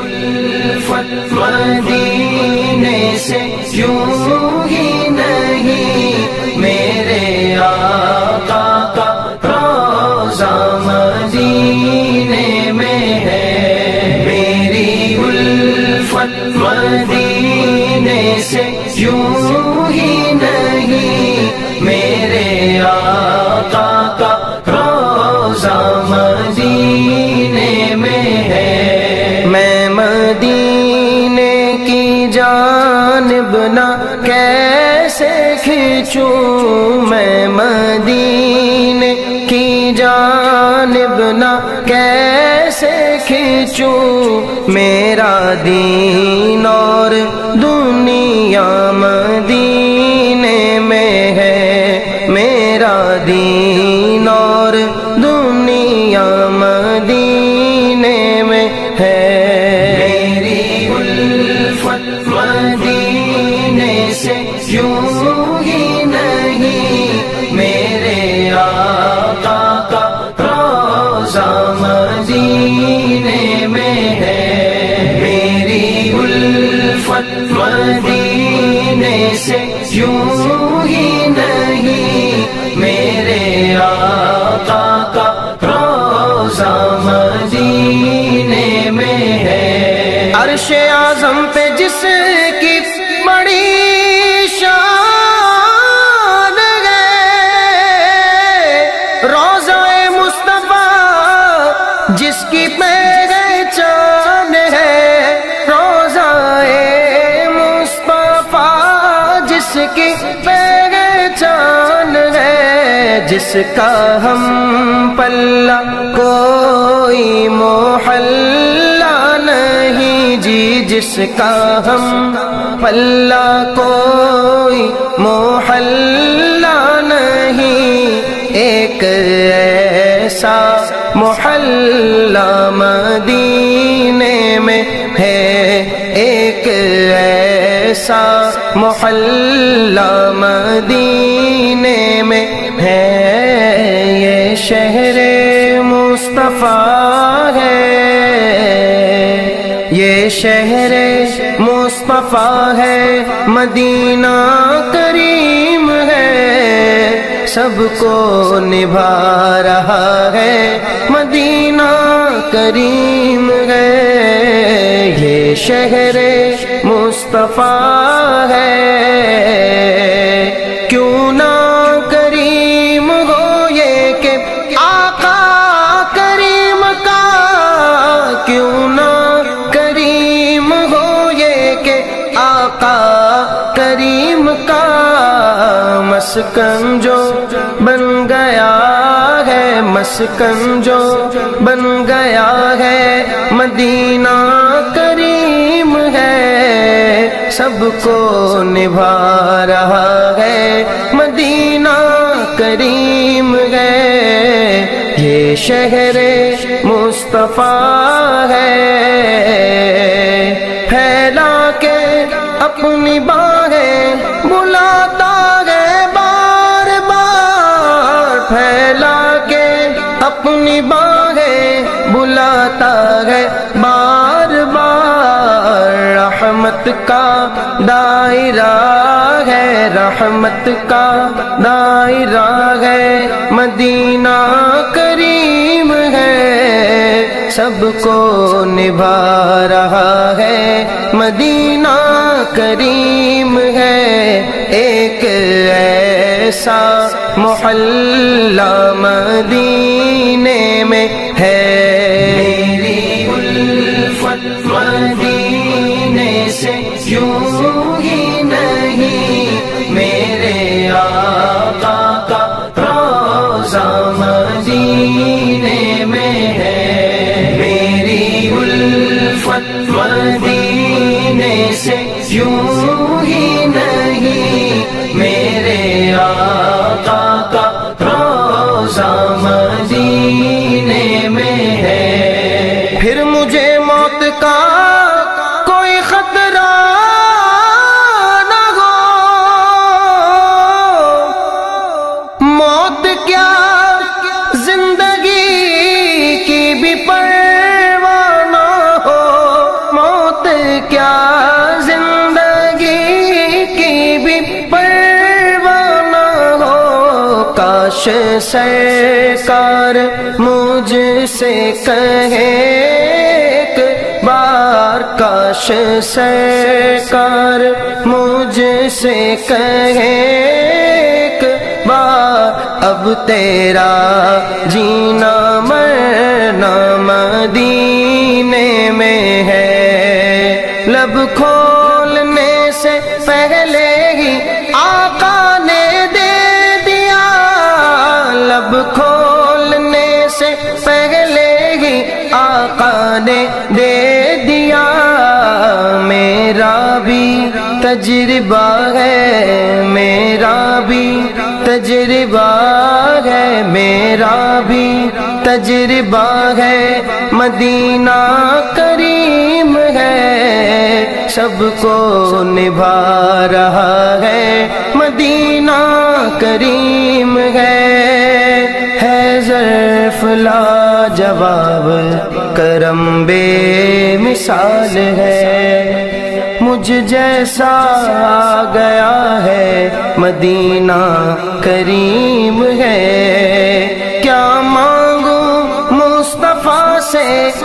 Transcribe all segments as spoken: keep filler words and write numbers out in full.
الفت مدینے سے یوں ہی نہیں، میرے آقا کا روضہ مدینے میں ہے، میری الفت مدینے سے یوں ہی نہیں، میرے آقا کا روضہ مدینے میں ہے۔ میں مدینے کی جانب نہ کیسے کھینچوں، میں مدینے کی جانب نہ کیسے کھینچوں، میرا دین اور دنیا مدینے میں ہے، میرا دین اور دنیا مدینے میں ہے، میری الفت مدینے سے یوں ہی نہیں، میرے آقا کا روضہ مدینے میں ہے، میری الفت مدینے سے یوں ہی نہیں، میرے آقا کا روضہ مدینے میں ہے۔ عرش اعظم پہ جس کی بڑی شان ہے، روضہ مصطفیٰ جس کی پہچان ہے، روضہ مصطفیٰ جس کی پہچان ہے، جس کا ہم پلہ کوئی محلہ نہیں جی، جس کا ہم پلہ کوئی محلہ نہیں، ایک ایسا محلہ مدینے میں ہے، ایک ایسا محلہ مدینے میں ہے، یہ شہر مصطفیٰ ہے، یہ شہر مصطفیٰ ہے، مدینہ کریم ہے، سب کو نبھا رہا ہے، مدینہ کریم ہے، یہ شہر مصطفیٰ ہے، کیوں نہ کریم ہو یہ کہ آقا کریم کا، کیوں نہ کریم ہو یہ کہ آقا کریم کا، مسکن جو بن گیا ہے، مسکن جو بن گیا ہے، مدینہ کریم ہے، سب کو نبھا رہا ہے، مدینہ کریم ہے، یہ شہر مصطفیٰ ہے، پھیلا کے اپنی باہیں بلاتا ہے بار بار، پھیلا کے اپنی باہیں بلاتا ہے بار بار، رحمت کا دائرہ ہے، رحمت کا دائرہ ہے، مدینہ کریم ہے، سب کو نبھا رہا ہے، مدینہ کریم ہے، ایک ایسا محلہ مدینے میں ہے، میری الفت مدینے سے یوں ہی نہیں، میرے آقا کا روضہ مدینے میں ہے، میری الفت مدینے سے یوں ہی نہیں، میرے آقا کا روضہ مدینے میں ہے، پھر مجھے موت کا کوئی خطرہ نہ ہو، موت کیا زندگی کی بھی پرواہ نہ ہو، کیا زندگی کی بھی پرواہ نہ ہو، کاش سرکار مجھ سے کہے ایک بار، کاش سرکار مجھ سے کہے ایک بار، اب تیرا جینا مرنا مدینے میں ہے، لب کھولنے سے پہلے ہی آقا نے دے دیا، لب کھولنے سے پہلے ہی آقا نے دے دیا، میرا بھی تجربہ ہے، میرا بھی تجربہ ہے، میرا بھی تجربہ ہے، مدینہ کریم ہے، سب کو نبھا رہا ہے، مدینہ کریم ہے، ہے ظرف لاجواب کرم بے مثال ہے، مجھ جیسا آ گیا ہے، مدینہ کریم ہے، کیا مانگوں مصطفیٰ سے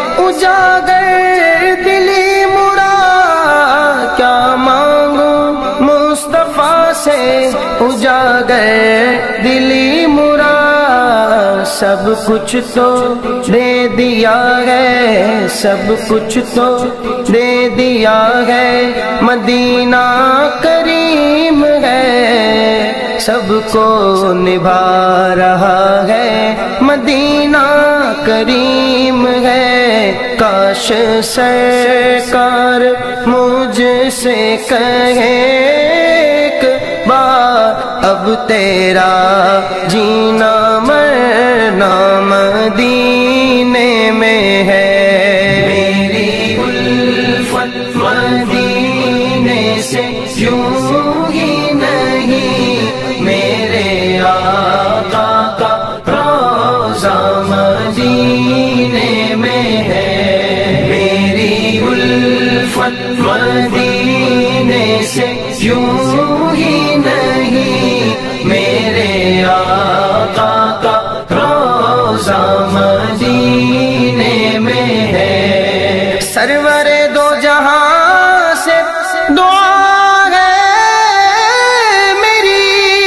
اجاگر دلی مراد، کیا مانگوں مصطفیٰ سے اجاگر دلی مراد، سب کچھ تو دے دیا ہے، سب کچھ تو دے دیا ہے، مدینہ کریم ہے، سب کو نبھا رہا ہے، مدینہ کریم ہے، کاش سرکار مجھ سے کہے ایک بار، اب تیرا جینا مرنا مدینے میں ہے، میری الفت مدینے سے یوں ہی نہیں، میرے آقا کا روضہ مدینے میں ہے، میری الفت مدینے سے یوں ہی نہیں، میرے آقا کا روضہ مدینے میں ہے، سرور دو جہاں سے دعا ہے میری،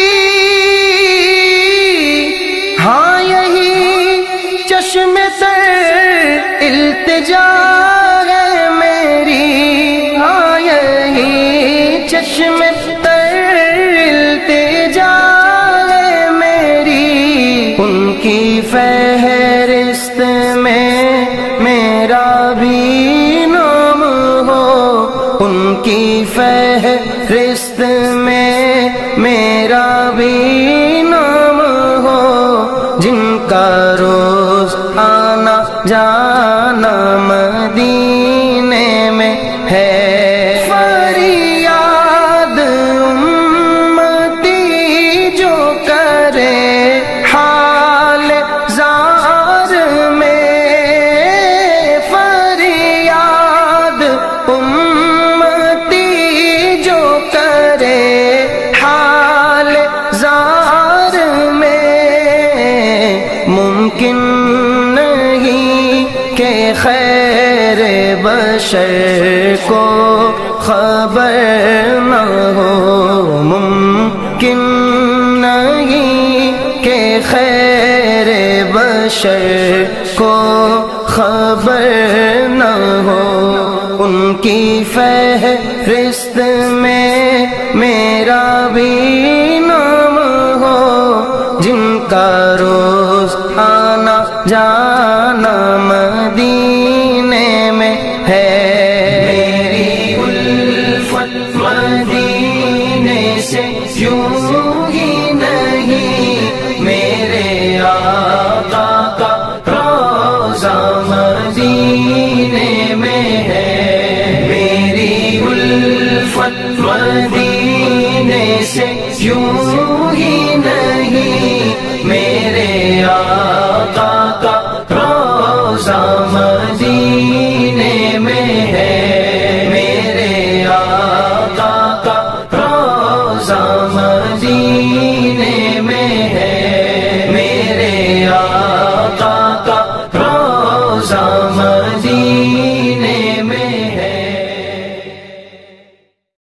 ہاں یہی چشم تر التجا ہے میری، ہاں یہی چشم تر التجا ہے میری، ان کی فہرست میں میرا بھی نام ہو، ان کی فہرست میں میرا بھی نام ہو، جن کا روز آنا جانا مدینے میں ہے، فریاد امتی جو کرے حال زار میں، فریاد امتی جو کرے حال زار میں، ممکن نہیں کہ خیر بشر کو خبر نہ ہو، ممکن نہیں کہ خیر بشر کو خبر نہ ہو، ان کی فہرست میں میرا بھی نام ہو، جن کا روز آنا جانا مدینے میں ہے، میری الفت مدینے سے یوں ہی نہیں، میرے آقا کا روضہ مدینے میں ہے، میری الفت مدینے سے یوں